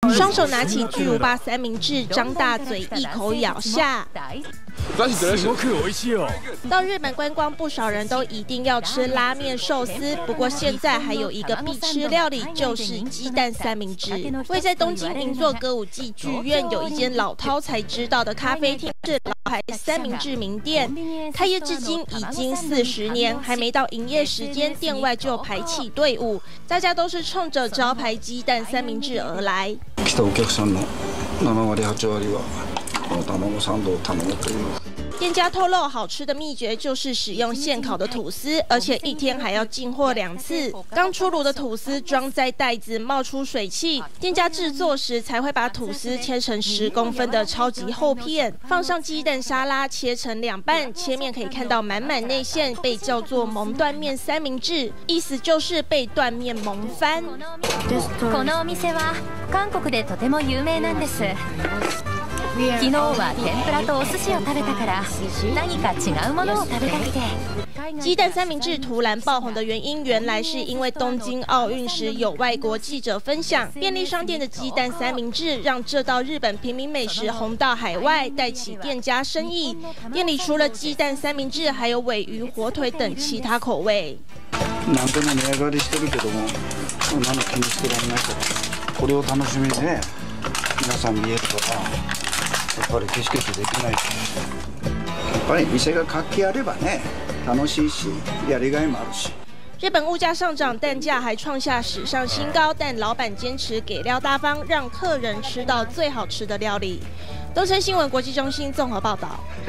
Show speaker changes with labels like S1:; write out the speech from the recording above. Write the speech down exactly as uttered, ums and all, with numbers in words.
S1: 双手拿起巨无霸三明治，张大嘴一口咬下。 到日本观光，不少人都一定要吃拉面、寿司。不过现在还有一个必吃料理，就是鸡蛋三明治。位在东京银座歌舞伎剧院有一间老饕才知道的咖啡厅，是老牌三明治名店，开业至今已经四十年，还没到营业时间，店外就排起队伍，大家都是冲着招牌鸡蛋三明治而来。
S2: 来たお客さんのなな割はち割は卵サンドを頼むという。
S1: 店家透露，好吃的秘诀就是使用现烤的吐司，而且一天还要进货两次。刚出炉的吐司装在袋子，冒出水汽。店家制作时才会把吐司切成十公分的超级厚片，放上鸡蛋沙拉，切成两半。切面可以看到满满内馅，被叫做蒙断面三明治，意思就是被断面蒙翻。
S3: このお店は韓国でとても有名なんです。 昨日は天ぷらとお寿司を食べたから、何か違うものを食べたくて。
S1: 鸡蛋三明治突然爆红的原因，原来是因为东京奥运时有外国记者分享便利商店的鸡蛋三明治，让这道日本平民美食红到海外，带起店家生意。店里除了鸡蛋三明治，还有鲔鱼、火腿等其他口味。
S2: 何でも値上がりしてるけども、そんなの気にしてられないから、これを楽しみにね、皆さん見えるから。 やっぱり決してできない。やっぱり店が活気あればね、楽しいし、やりがいもあるし。
S1: 日本物价上涨，蛋价还创下史上新高，但老板坚持给料大方，让客人吃到最好吃的料理。东森新闻国际中心综合报道。